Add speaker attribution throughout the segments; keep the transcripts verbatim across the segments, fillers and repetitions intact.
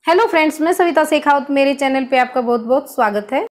Speaker 1: Hello friends, मैं सविता शेखावत, मेरे channel पे आपका बहुत बहुत स्वागत है।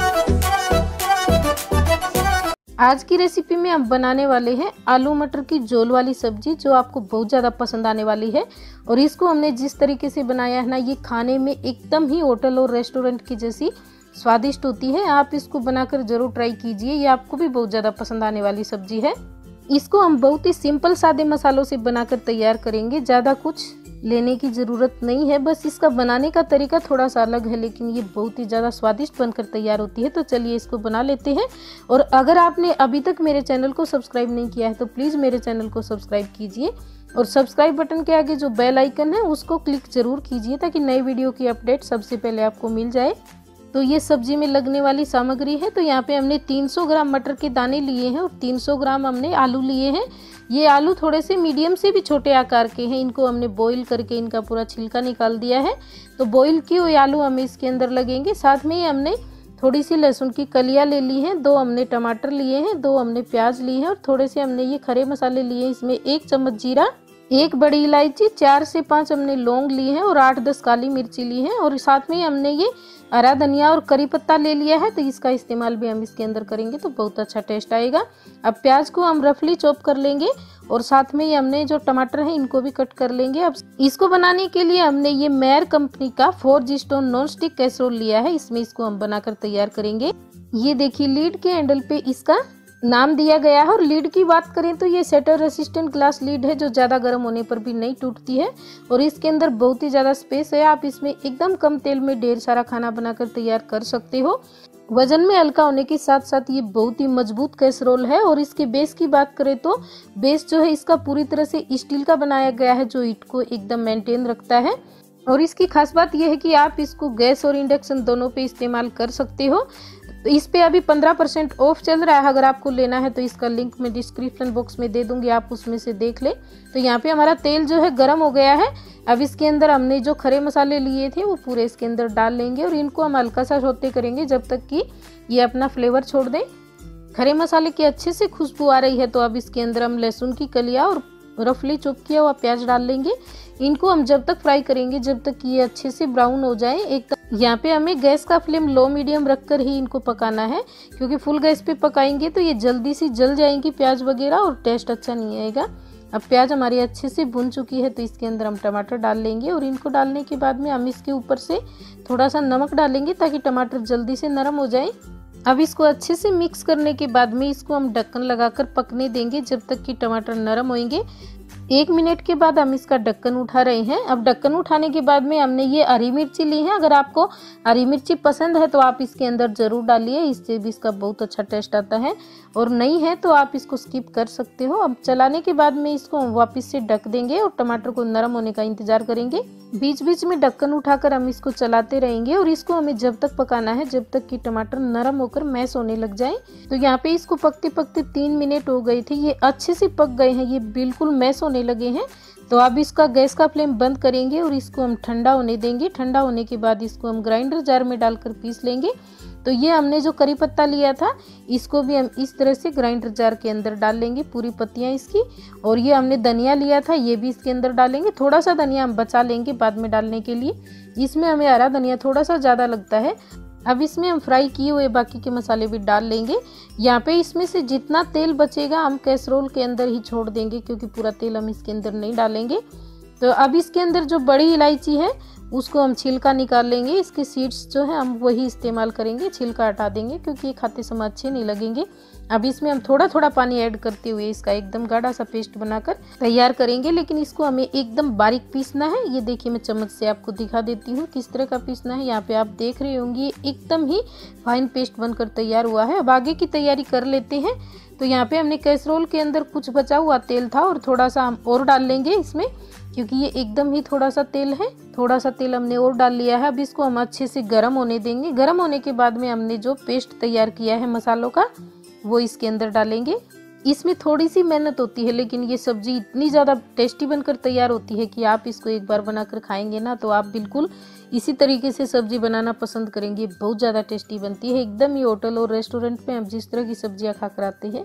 Speaker 1: आज की रेसिपी में हम बनाने वाले हैं आलू मटर की झोल वाली सब्जी, जो आपको बहुत ज़्यादा पसंद आने वाली है। और इसको हमने जिस तरीके से बनाया है ना, ये खाने में एकदम ही होटल और रेस्टोरेंट की जैसी स्वादिष्ट होती है। आप इसको बनाकर जरूर ट्राई कीजिए, ये आपको भी बहुत ज़्यादा पसंद आने वाली सब्जी है। इसको हम बहुत ही सिंपल सादे मसालों से बनाकर तैयार करेंगे, ज़्यादा कुछ लेने की ज़रूरत नहीं है। बस इसका बनाने का तरीका थोड़ा सा अलग है, लेकिन ये बहुत ही ज़्यादा स्वादिष्ट बनकर तैयार होती है। तो चलिए इसको बना लेते हैं। और अगर आपने अभी तक मेरे चैनल को सब्सक्राइब नहीं किया है तो प्लीज़ मेरे चैनल को सब्सक्राइब कीजिए और सब्सक्राइब बटन के आगे जो बेल आइकन है उसको क्लिक जरूर कीजिए, ताकि नई वीडियो की अपडेट सबसे पहले आपको मिल जाए। तो ये सब्जी में लगने वाली सामग्री है। तो यहाँ पे हमने तीन सौ ग्राम मटर के दाने लिए हैं और तीन सौ ग्राम हमने आलू लिए हैं। ये आलू थोड़े से मीडियम से भी छोटे आकार के हैं। इनको हमने बॉईल करके इनका पूरा छिलका निकाल दिया है। तो बॉईल किए हुए आलू हमें इसके अंदर लगेंगे। साथ में ही हमने थोड़ी सी लहसुन की कलियाँ ले ली हैं, दो हमने टमाटर लिए हैं, दो हमने प्याज लिए हैं और थोड़े से हमने ये खड़े मसाले लिए हैं। इसमें एक चम्मच जीरा, एक बड़ी इलायची, चार से पाँच हमने लौंग लिए हैं और आठ दस काली मिर्ची ली हैं। और साथ में हमने ये हरा धनिया और करी पत्ता ले लिया है, तो इसका इस्तेमाल भी हम इसके अंदर करेंगे तो बहुत अच्छा टेस्ट आएगा। अब प्याज को हम रफली चॉप कर लेंगे और साथ में ही हमने जो टमाटर है इनको भी कट कर लेंगे। अब इसको बनाने के लिए हमने ये मेयर कंपनी का four G stone non stick casserole लिया है। इसमें इसको हम बनाकर तैयार करेंगे। ये देखिए, लीड के हैंडल पे इसका नाम दिया गया है। और लीड की बात करें तो ये सेटर रेसिस्टेंट ग्लास लीड है, जो ज़्यादा गर्म होने पर भी नहीं टूटती है। और इसके अंदर बहुत ही ज़्यादा स्पेस है। आप इसमें एकदम कम तेल में ढेर सारा खाना बनाकर तैयार कर सकते हो। वजन में हल्का होने के साथ साथ ये बहुत ही मजबूत कैसरोल है। और इसके बेस की बात करें तो बेस जो है इसका पूरी तरह से स्टील का बनाया गया है, जो ईंट को एकदम मेंटेन रखता है। और इसकी खास बात यह है कि आप इसको गैस और इंडक्शन दोनों पे इस्तेमाल कर सकते हो। तो इस पे अभी पंद्रह परसेंट ऑफ चल रहा है। अगर आपको लेना है तो इसका लिंक मैं डिस्क्रिप्शन बॉक्स में दे दूंगी, आप उसमें से देख ले। तो यहाँ पे हमारा तेल जो है गर्म हो गया है। अब इसके अंदर हमने जो खड़े मसाले लिए थे वो पूरे इसके अंदर डाल लेंगे और इनको हम हल्का सा सौते करेंगे जब तक कि ये अपना फ्लेवर छोड़ दें। खड़े मसाले की अच्छे से खुशबू आ रही है। तो अब इसके अंदर हम लहसुन की कलियाँ और रफली चॉप किया हुआ प्याज डाल लेंगे। इनको हम जब तक फ्राई करेंगे जब तक ये अच्छे से ब्राउन हो जाए। एक यहाँ पे हमें गैस का फ्लेम लो मीडियम रखकर ही इनको पकाना है, क्योंकि फुल गैस पे पकाएंगे तो ये जल्दी से जल जाएंगी प्याज वगैरह और टेस्ट अच्छा नहीं आएगा। अब प्याज हमारी अच्छे से भुन चुकी है, तो इसके अंदर हम टमाटर डाल लेंगे। और इनको डालने के बाद में हम इसके ऊपर से थोड़ा सा नमक डालेंगे, ताकि टमाटर जल्दी से नरम हो जाए। अब इसको अच्छे से मिक्स करने के बाद में इसको हम ढक्कन लगाकर पकने देंगे जब तक कि टमाटर नरम होंगे। एक मिनट के बाद हम इसका ढक्कन उठा रहे हैं। अब ढक्कन उठाने के बाद में हमने ये हरी मिर्ची ली है। अगर आपको हरी मिर्ची पसंद है तो आप इसके अंदर जरूर डालिए, इससे भी इसका बहुत अच्छा टेस्ट आता है। और नहीं है तो आप इसको स्किप कर सकते हो। अब चलाने के बाद में इसको वापस से ढक देंगे और टमाटर को नरम होने का इंतजार करेंगे। बीच बीच में ढक्कन उठाकर हम इसको चलाते रहेंगे और इसको हमें जब तक पकाना है जब तक कि टमाटर नरम होकर मैश होने लग जाए। तो यहाँ पे इसको पकते पकते तीन मिनट हो गए थे, ये अच्छे से पक गए हैं, ये बिल्कुल मैश होने लगे हैं। तो अब इसका गैस का फ्लेम बंद करेंगे और इसको हम ठंडा होने देंगे। ठंडा होने के बाद इसको हम ग्राइंडर जार में डालकर पीस लेंगे। तो ये हमने जो करी पत्ता लिया था इसको भी हम इस तरह से ग्राइंडर जार के अंदर डाल लेंगे, पूरी पत्तियां इसकी। और ये हमने धनिया लिया था, ये भी इसके अंदर डालेंगे। थोड़ा सा धनिया हम बचा लेंगे बाद में डालने के लिए, इसमें हमें हरा धनिया थोड़ा सा ज़्यादा लगता है। अब इसमें हम फ्राई किए हुए बाकी के मसाले भी डाल लेंगे। यहाँ पे इसमें से जितना तेल बचेगा हम कैसरोल के अंदर ही छोड़ देंगे, क्योंकि पूरा तेल हम इसके अंदर नहीं डालेंगे। तो अब इसके अंदर जो बड़ी इलायची है उसको हम छिलका निकाल लेंगे। इसके सीड्स जो है हम वही इस्तेमाल करेंगे, छिलका हटा देंगे क्योंकि ये खाते समय अच्छे नहीं लगेंगे। अब इसमें हम थोड़ा थोड़ा पानी ऐड करते हुए इसका एकदम गाढ़ा सा पेस्ट बनाकर तैयार करेंगे। लेकिन इसको हमें एकदम बारीक पीसना है। ये देखिए, मैं चम्मच से आपको दिखा देती हूँ किस तरह का पीसना है। यहाँ पे आप देख रहे होंगे एकदम ही फाइन पेस्ट बनकर तैयार हुआ है। अब आगे की तैयारी कर लेते हैं। तो यहाँ पे हमने कैसरोल के अंदर कुछ बचा हुआ तेल था और थोड़ा सा हम और डाल लेंगे इसमें, क्योंकि ये एकदम ही थोड़ा सा तेल है। थोड़ा सा तेल हमने और डाल लिया है। अब इसको हम अच्छे से गर्म होने देंगे। गर्म होने के बाद में हमने जो पेस्ट तैयार किया है मसालों का वो इसके अंदर डालेंगे। इसमें थोड़ी सी मेहनत होती है, लेकिन ये सब्जी इतनी ज़्यादा टेस्टी बनकर तैयार होती है कि आप इसको एक बार बनाकर खाएंगे ना तो आप बिल्कुल इसी तरीके से सब्जी बनाना पसंद करेंगे। बहुत ज़्यादा टेस्टी बनती है, एकदम ही होटल और रेस्टोरेंट में हम जिस तरह की सब्जियां खाकर आते हैं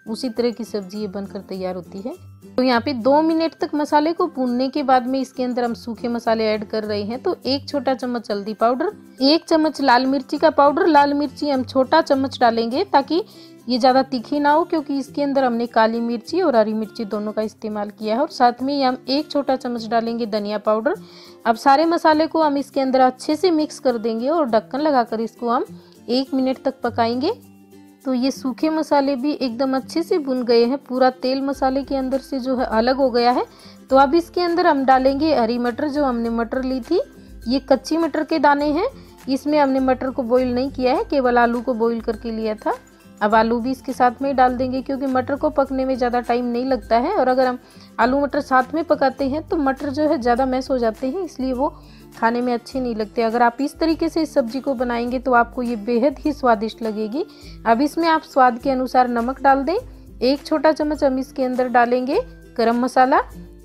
Speaker 1: उसी तरह की सब्जी ये बनकर तैयार होती है। तो यहाँ पे दो मिनट तक मसाले को भूनने के बाद में इसके अंदर हम सूखे मसाले ऐड कर रहे हैं। तो एक छोटा चम्मच हल्दी पाउडर, एक चम्मच लाल मिर्ची का पाउडर। लाल मिर्ची हम छोटा चम्मच डालेंगे ताकि ये ज़्यादा तीखी ना हो, क्योंकि इसके अंदर हमने काली मिर्ची और हरी मिर्ची दोनों का इस्तेमाल किया है। और साथ में हम एक छोटा चम्मच डालेंगे धनिया पाउडर। अब सारे मसाले को हम इसके अंदर अच्छे से मिक्स कर देंगे और ढक्कन लगाकर इसको हम एक मिनट तक पकाएंगे। तो ये सूखे मसाले भी एकदम अच्छे से भुन गए हैं, पूरा तेल मसाले के अंदर से जो है अलग हो गया है। तो अब इसके अंदर हम डालेंगे हरी मटर। जो हमने मटर ली थी ये कच्ची मटर के दाने हैं, इसमें हमने मटर को बॉईल नहीं किया है, केवल आलू को बॉईल करके लिया था। अब आलू भी इसके साथ में ही डाल देंगे, क्योंकि मटर को पकने में ज़्यादा टाइम नहीं लगता है। और अगर हम आलू मटर साथ में पकाते हैं तो मटर जो है ज़्यादा मैश हो जाते हैं, इसलिए वो खाने में अच्छे नहीं लगते। अगर आप इस तरीके से इस सब्जी को बनाएंगे तो आपको ये बेहद ही स्वादिष्ट लगेगी। अब इसमें आप स्वाद के अनुसार नमक डाल दें। एक छोटा चम्मच हम इसके अंदर डालेंगे गरम मसाला,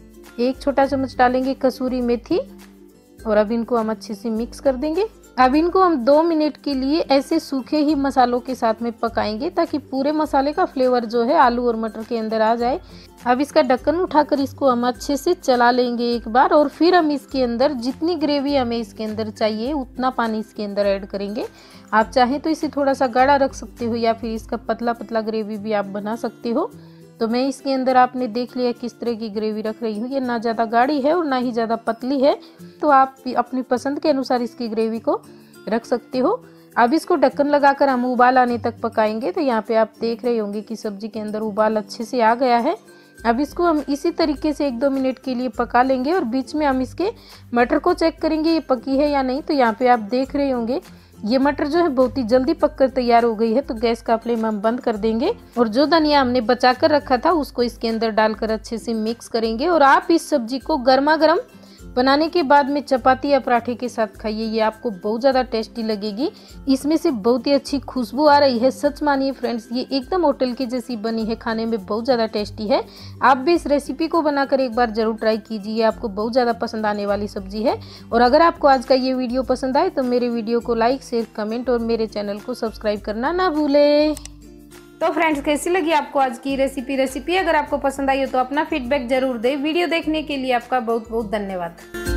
Speaker 1: एक छोटा चम्मच डालेंगे कसूरी मेथी और अब इनको हम अच्छे से मिक्स कर देंगे। अब इनको हम दो मिनट के लिए ऐसे सूखे ही मसालों के साथ में पकाएंगे ताकि पूरे मसाले का फ्लेवर जो है आलू और मटर के अंदर आ जाए। अब इसका ढक्कन उठाकर इसको हम अच्छे से चला लेंगे एक बार, और फिर हम इसके अंदर जितनी ग्रेवी हमें इसके अंदर चाहिए उतना पानी इसके अंदर ऐड करेंगे। आप चाहें तो इसे थोड़ा सा गाढ़ा रख सकते हो या फिर इसका पतला पतला ग्रेवी भी आप बना सकते हो। तो मैं इसके अंदर आपने देख लिया किस तरह की ग्रेवी रख रही हूँ। ये ना ज़्यादा गाढ़ी है और ना ही ज़्यादा पतली है, तो आप अपनी पसंद के अनुसार इसकी ग्रेवी को रख सकते हो। अब इसको ढक्कन लगाकर हम उबाल आने तक पकाएंगे। तो यहाँ पे आप देख रहे होंगे कि सब्जी के अंदर उबाल अच्छे से आ गया है। अब इसको हम इसी तरीके से एक दो मिनट के लिए पका लेंगे और बीच में हम इसके मटर को चेक करेंगे ये पकी है या नहीं। तो यहाँ पे आप देख रहे होंगे ये मटर जो है बहुत ही जल्दी पककर तैयार हो गई है। तो गैस का फ्लेम हम बंद कर देंगे और जो धनिया हमने बचा कर रखा था उसको इसके अंदर डालकर अच्छे से मिक्स करेंगे। और आप इस सब्जी को गर्मा गर्म बनाने के बाद में चपाती या पराठे के साथ खाइए, ये आपको बहुत ज़्यादा टेस्टी लगेगी। इसमें से बहुत ही अच्छी खुशबू आ रही है। सच मानिए फ्रेंड्स, ये एकदम होटल की जैसी बनी है, खाने में बहुत ज़्यादा टेस्टी है। आप भी इस रेसिपी को बनाकर एक बार जरूर ट्राई कीजिए, आपको बहुत ज़्यादा पसंद आने वाली सब्जी है। और अगर आपको आज का ये वीडियो पसंद आए तो मेरे वीडियो को लाइक शेयर कमेंट और मेरे चैनल को सब्सक्राइब करना ना भूले। तो फ्रेंड्स, कैसी लगी आपको आज की रेसिपी रेसिपी अगर आपको पसंद आई हो तो अपना फीडबैक जरूर दें। वीडियो देखने के लिए आपका बहुत बहुत धन्यवाद।